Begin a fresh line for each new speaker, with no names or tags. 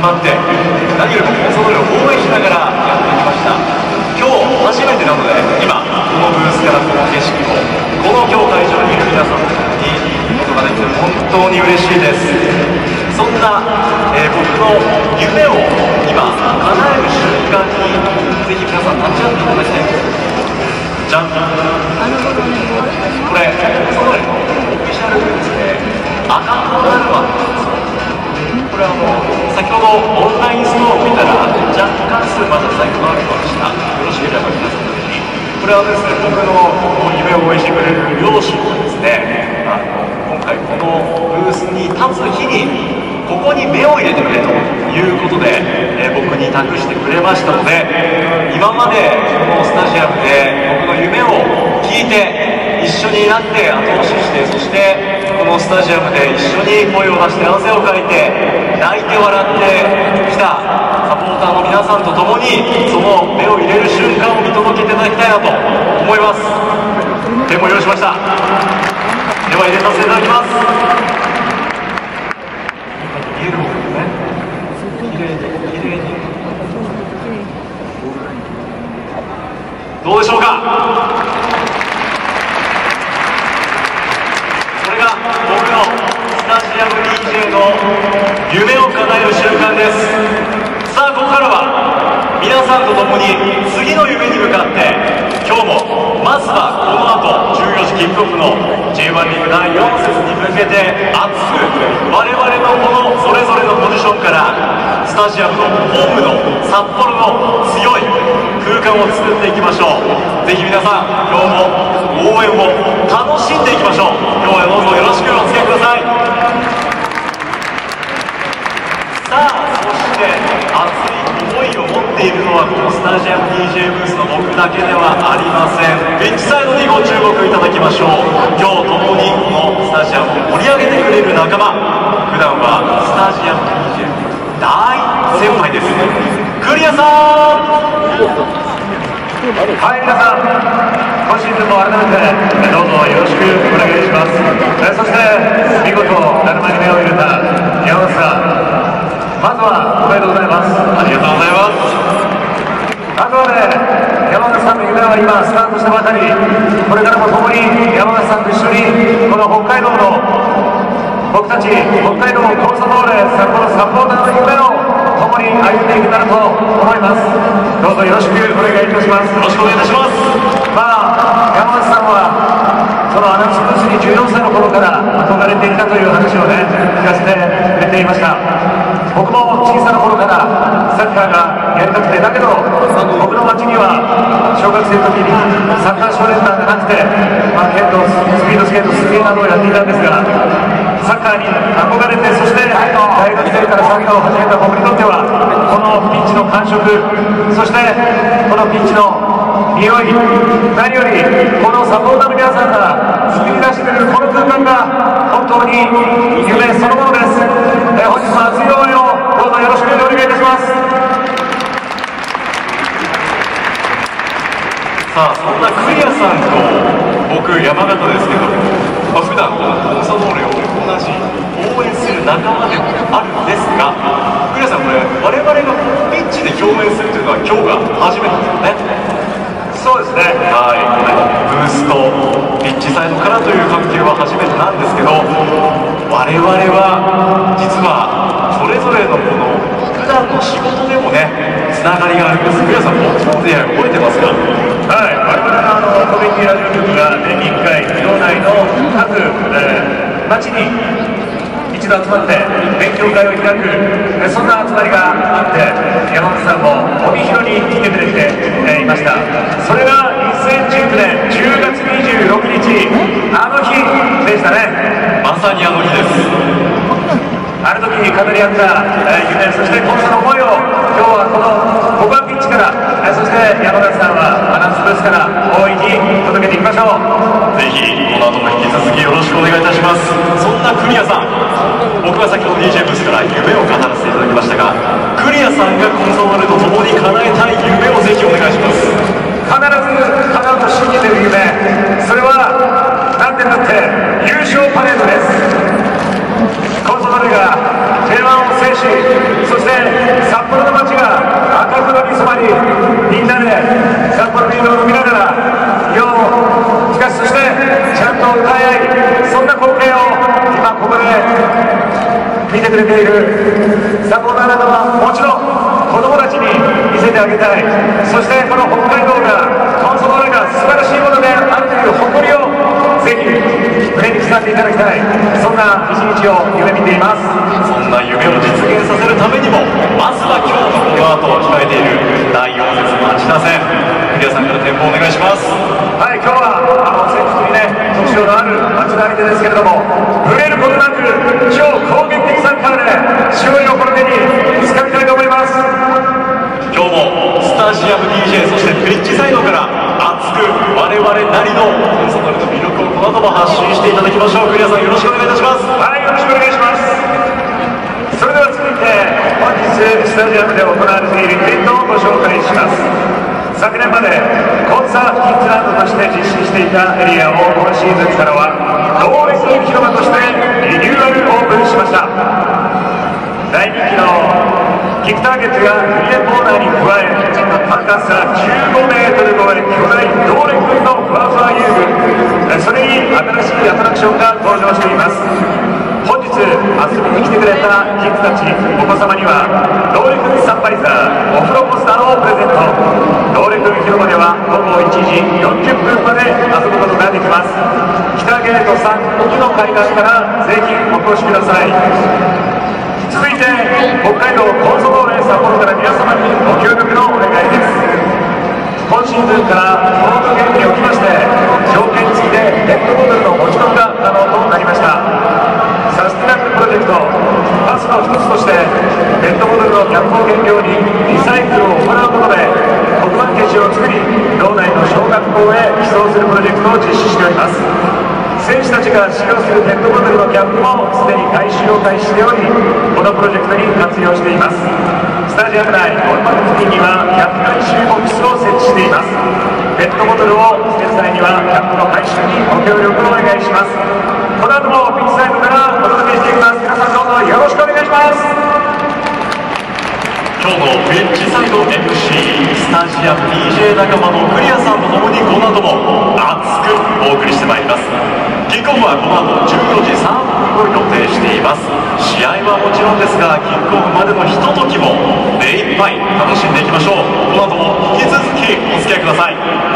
張って何よりもコンソドーレを応援しながらやってきました。今日初めてなので今このブースからこの景色をこの今日会場にいる皆さんに見ることができて本当に嬉しいです。そんな、僕の夢を今叶える瞬間にぜひ皆さん立ち会っていただきたいんです。じゃん、これコンソドーレのオフィシャルグッズで赤子アルバムなんですよ。これ先ほどオンラインストアを見たら若干数まだ在庫があるようでした。よろしければ皆さんぜひ。これはですね、僕の夢を応援してくれる両親がですね、今回このブースに立つ日にここに目を入れてくれということで、僕に託してくれましたので、今までこのスタジアムで僕の夢を聞いて一緒になって後押しして、そしてこのスタジアムで一緒に声を出して汗をかいて泣いて笑ってきたサポーターの皆さんと共にその目を入れる瞬間を見届けていただきたいなと思います。手も用意しました。では入れさせていただきます。見える方ですね。きれいにきれいに。どうでしょうか。これが僕のスタジアム DJ の夢を叶える瞬間です。さあここからは皆さんと共に次の夢に向かって今日もまずはこの後14時キックオフの J1 リーグ第4節に向けて熱く我々のこのそれぞれのポジションからスタジアムのホームの札幌の強い空間を作っていきましょう。ぜひ皆さん今日も応援を楽しんでいきましょう。今日はどうぞよろしくお付き合いください。さあそして熱い思いを持っているのはこのスタジアム DJ ブースの僕だけではありません。ピッチサイドにご注目いただきましょう。今日共にこのスタジアムを盛り上げてくれる仲間、普段はスタジアム DJ 大先輩です。クリアさん。はい、皆さん今シーズンも改めてどうぞよろしくお願いします。そして見事だるまに目を入れた山本さん、まずはおめでとうございます。ありがとうございます。あくまで山形さんの夢は今スタートしたばかり、これからも共に山形さんと一緒にこの北海道の僕たち北海道コンソドーレ札幌サポーターの夢を共に歩んでいけたらと思います。どうぞよろしくお願いいたします。よろしくお願いいたします。山形さんはそのアナウンスブースに14歳の頃から憧れていたという話をね聞かせてくれていました。僕も小さな頃からサッカーがやりたくて、だけど僕の町には小学生の時にサッカー少年団がなくて、剣道、スピードスケート、水泳などをやっていたんですが、サッカーに憧れて、そして大学生からサッカーを始めた僕にとってはこのピッチの感触、そしてこのピッチの匂い、何よりこのサポーターの皆さんが作り出してくれるこの空間が本当に夢そのものです。本日も熱い応援をどうぞよろしくお願いいたします。さあそんなクリアさんと僕山形ですけど、普段このコンソドーレを同じ応援する仲間でもあるんですが、クリアさんこれ我々がピッチで表明するというのは今日が初めてですよね。そうですね、はい、ブースとピッチサイドからという関係は初めてなんですけど、我々は実はそれぞれのこの普段の仕事でもねつながりがあるんです。皆さんも覚えてますか？はい、我々のコミュニティラジオ局が年に1回道内の各、町に一度集まって勉強会を開く、そんな集まりがあって、山本さんも帯広に来てくれて、いました。それが2019年10月26日あの日でしたね。まさにあの日です。ある時語り合った、夢、そしてこの思いを今日はここはピッチから、そして山田さんはアナウンスブースから大いに届けていきましょう。ぜひこの後も引き続きよろしくお願いいたします。そんなクリアさん、僕は先ほど DJ ブースから夢を語らせていただきましたが、クリアさんがコンソドーレと共に叶えたい夢をぜひお願いします。必ず叶うと信じている夢、それは何て言ったって優勝パレードです。コンソドーレが J1 を制し、そして
くれているサポーターなどはもちろん子どもたちに見せてあげたい。そしてこの北海道がコンソドーレが素晴らしいものであるという誇りをぜひ胸に刻んでいただきたい、そんな一日を夢見ています。
そんな夢を実現させるためにも、まずは今日のこの後控えている第4節町田戦、栗谷さんから展望お願いします。
はい、今日は戦術にね特徴のある町田相手ですけれども、ぶれることなく超攻撃的サッカーで勝利をこの手に掴みたいと思います。
今日もスタジアム DJ、 そしてピッチサイドから熱く我々なりのコンソドーレの魅力をこの後も発信していただきましょう。栗谷さん、よろしくお願いいたします。
はい、よろしくお願いします。それでは続いて本日スタジアムで行われているイベントをご紹介します。昨年までコンサートキッズランドとして実施していたエリアを今シーズンからは動物広場としてリニューアルオープンしました。大人気のキックターゲットやクリエコーナーに加え、高さ15メートル超え巨大動力群のふわふわ遊具、それに新しいアトラクションが登場しています。本日遊びに来てくれたキッズたちお子様には動力群サンバイザーお風呂ポスターをプレゼント。動力群広場では午後1時40分まで遊ぶことができます。北ゲート3沖の海岸からぜひお越しください。続いて北海道コンソドーレ札幌から皆様にご協力のお願いです。今シーズンからボードゲームにおきまして条件付きでペットボトルの持ち込みが可能となりました。サステナブルプロジェクトパスの一つとしてペットボトルのキャップを原料にリサイクルを行うことで黒板消しを作り道内の小学校へ寄贈するプロジェクトを実施しております。選手たちが使用するペットボトルのキャップもすでに回収を開始しており、このプロジェクトに活用しています。スタジアム内ゴールパ付近にはキャップ回収ボックスを設置しています。ペットボトルを捨てる際にはキャップの回収にご協力をお願いします。この後もピッチサイドからお届けしていきます。皆さんどうぞよろしくお願いします。
今日のピッチサイド MC スタジアム DJ 仲間の栗谷さんと共にこの後も熱くお送りしてまいります。キックオフはこの後14時3分を予定しています。試合はもちろんですが、キックオフまでのひとときも目いっぱい楽しんでいきましょう。この後も引き続きお付き合いください。